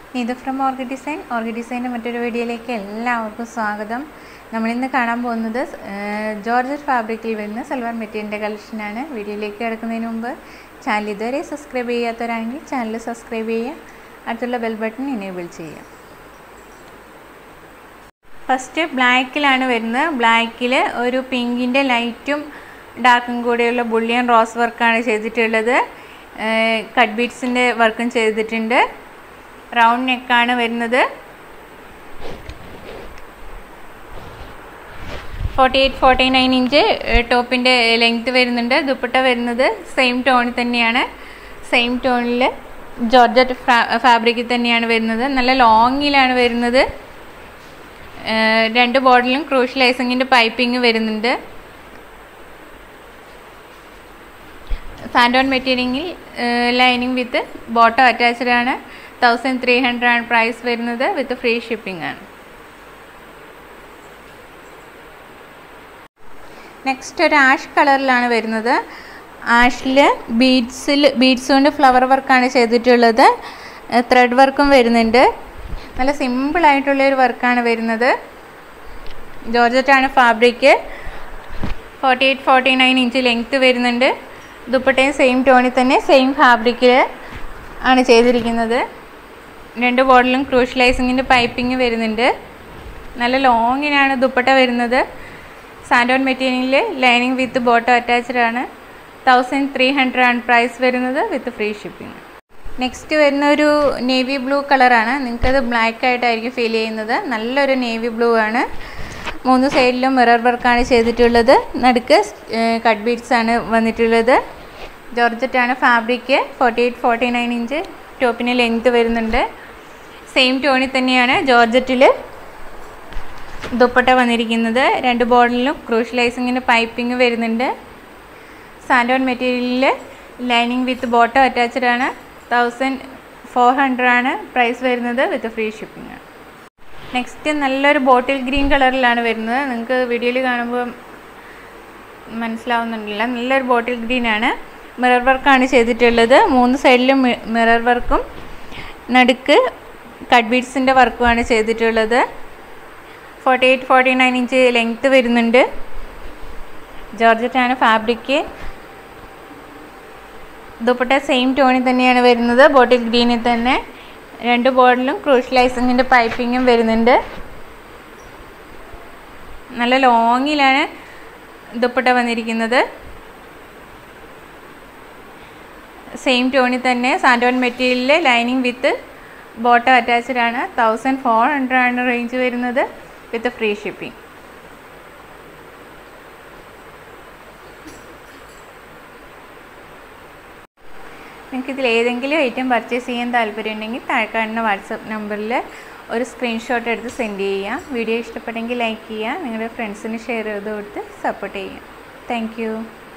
ഇത് from orchid ഡിസൈൻ്റെ മറ്റൊരു വീഡിയോയിലേക്ക് എല്ലാവർക്കും സ്വാഗതം. നമ്മളിന്ന് കാണാൻ പോകുന്നത് ജോർജറ്റ് ഫാബ്രിക്കിൽ വരുന്ന സൽവാർ മെറ്റീരിയലിൻ്റെ കളക്ഷനാണ്. വീഡിയോയിലേക്ക് കിടക്കുന്നതിന് മുമ്പ് ചാനൽ ഇതുവരെ സബ്സ്ക്രൈബ് ചെയ്യാത്തവരാണെങ്കിൽ ചാനൽ സബ്സ്ക്രൈബ് ചെയ്യുക, അടുത്തുള്ള ബെൽ ബട്ടൺ എനേബിൾ ചെയ്യുക. ഫസ്റ്റ് ബ്ലാക്കിലാണ് വരുന്നത്. ബ്ലാക്കിൽ ഒരു പിങ്കിൻ്റെ ലൈറ്റും ഡാർക്കും കൂടെയുള്ള ബുള്ളിയൻ റോസ് വർക്കാണ് ചെയ്തിട്ടുള്ളത്. കട്ട് ബീഡ്സിൻ്റെ വർക്കും ചെയ്തിട്ടുണ്ട്. റൗണ്ട് നെക്കാണ് വരുന്നത്. 48-49 ഇഞ്ച് ടോപ്പിൻ്റെ ലെങ്ത്ത് വരുന്നുണ്ട്. ദുപ്പട്ട വരുന്നത് സെയിം ടോണിൽ തന്നെയാണ്. സെയിം ടോണിൽ ജോർജറ്റ് ഫാബ്രിക്കിൽ തന്നെയാണ് വരുന്നത്. നല്ല ലോങ്ങിലാണ് വരുന്നത്. രണ്ട് ബോർഡിലും ക്രൂഷ്യൽ ലൈസിങ്ങിൻ്റെ പൈപ്പിംഗ് വരുന്നുണ്ട്. സാൻഡോൺ മെറ്റീരിയലിൽ ലൈനിങ് വിത്ത് ബോട്ടം അറ്റാച്ച്ഡ് ആണ്. 1300 ആണ് പ്രൈസ് വരുന്നത്. വിത്ത് ഫ്രീ ഷിപ്പിംഗ് ആണ്. നെക്സ്റ്റ് ഒരു ആഷ് കളറിലാണ് വരുന്നത്. ആഷിൽ ബീഡ്സ് കൊണ്ട് ഫ്ലവർ വർക്കാണ് ചെയ്തിട്ടുള്ളത്. ത്രെഡ് വർക്കും വരുന്നുണ്ട്. നല്ല സിമ്പിളായിട്ടുള്ളൊരു വർക്കാണ് വരുന്നത്. ജോർജറ്റാണ് ഫാബ്രിക്ക്. 48-49 ഇഞ്ച് ലെങ്ത്ത് വരുന്നുണ്ട്. ദുപ്പട്ടയും സെയിം ടോണിൽ തന്നെ സെയിം ഫാബ്രിക്കിൽ ആണ് ചെയ്തിരിക്കുന്നത്. രണ്ട് ബോർഡിലും ക്രൂഷ്യൽ ലൈസിങ്ങിൻ്റെ പൈപ്പിംഗ് വരുന്നുണ്ട്. നല്ല ലോങ്ങിനാണ് ദുപ്പട്ട വരുന്നത്. സാൻഡോൺ മെറ്റീരിയലിൽ ലൈനിങ് വിത്ത് ബോട്ടം അറ്റാച്ച്ഡ് ആണ്. 1300 ആണ് പ്രൈസ് വരുന്നത്. With free shipping. നെക്സ്റ്റ് വരുന്ന ഒരു നേവി ബ്ലൂ കളറാണ്. നിങ്ങൾക്കത് ബ്ലാക്ക് ആയിട്ടായിരിക്കും ഫീൽ ചെയ്യുന്നത്. നല്ലൊരു നേവി ബ്ലൂ ആണ്. 3 സൈഡിലും മിറർ വർക്കാണ് ചെയ്തിട്ടുള്ളത്. നടുക്ക് കട്ട് ബീഡ്സ് ആണ് വന്നിട്ടുള്ളത്. ജോർജറ്റാണ് ഫാബ്രിക്ക്. 48-49 ഇഞ്ച് ടോപ്പിന് ലെങ്ത്ത് വരുന്നുണ്ട്. സെയിം ടോണിൽ തന്നെയാണ് ജോർജറ്റിൽ ദുപ്പട്ട വന്നിരിക്കുന്നത്. രണ്ട് ബോർഡിലും ക്രൂഷ്യൽ ലൈസിങ്ങിൻ്റെ പൈപ്പിംഗ് വരുന്നുണ്ട്. സാൻഡോൺ മെറ്റീരിയലിൽ ലൈനിങ് വിത്ത് ബോട്ടം അറ്റാച്ച്ഡ് ആണ്. 1400 ആണ് പ്രൈസ് വരുന്നത്. വിത്ത് ഫ്രീ ഷിപ്പിംഗ് ആണ്. നെക്സ്റ്റ് നല്ലൊരു ബോട്ടിൽ ഗ്രീൻ കളറിലാണ് വരുന്നത്. നിങ്ങൾക്ക് വീഡിയോയിൽ കാണുമ്പോൾ മനസ്സിലാവുന്നുണ്ടല്ല. നല്ലൊരു ബോട്ടിൽ ഗ്രീൻ ആണ്. മിറർ വർക്കാണ് ചെയ്തിട്ടുള്ളത്. 3 സൈഡിലും മിറർ വർക്കും നടുക്ക് കട്ട് ബീഡ്സിൻ്റെ വർക്കുമാണ് ചെയ്തിട്ടുള്ളത്. 48-49 ഇഞ്ച് ലെങ്ത്ത് വരുന്നുണ്ട്. ജോർജറ്റാണ് ഫാബ്രിക്ക്. ദുപ്പട്ട സെയിം ടോണിൽ തന്നെയാണ് വരുന്നത്. ബോട്ടിൽ ഗ്രീനിൽ തന്നെ. രണ്ട് ബോർഡിലും ക്രൂഷ്യൽ ലൈസിങ്ങിൻ്റെ പൈപ്പിങ്ങും വരുന്നുണ്ട്. നല്ല ലോങ്ങിലാണ് ദുപ്പട്ട വന്നിരിക്കുന്നത്. സെയിം ടോണിൽ തന്നെ സാൻഡോൺ മെറ്റീരിയലിൽ ലൈനിങ് വിത്ത് ബോട്ടം അറ്റാച്ച്ഡ് ആണ്. 1400 ആണ് റേഞ്ച് വരുന്നത്. With free shipping. നിങ്ങൾക്ക് ഇതിൽ ഏതെങ്കിലും ഐറ്റം പർച്ചേസ് ചെയ്യാൻ താല്പര്യമുണ്ടെങ്കിൽ താഴെ കാണുന്ന വാട്സപ്പ് നമ്പറിൽ ഒരു സ്ക്രീൻഷോട്ട് എടുത്ത് സെൻഡ് ചെയ്യുക. വീഡിയോ ഇഷ്ടപ്പെട്ടെങ്കിൽ ലൈക്ക് ചെയ്യുക. നിങ്ങളുടെ ഫ്രണ്ട്സിന് ഷെയർ ചെയ്ത് കൊടുത്ത് സപ്പോർട്ട് ചെയ്യുക. Thank U.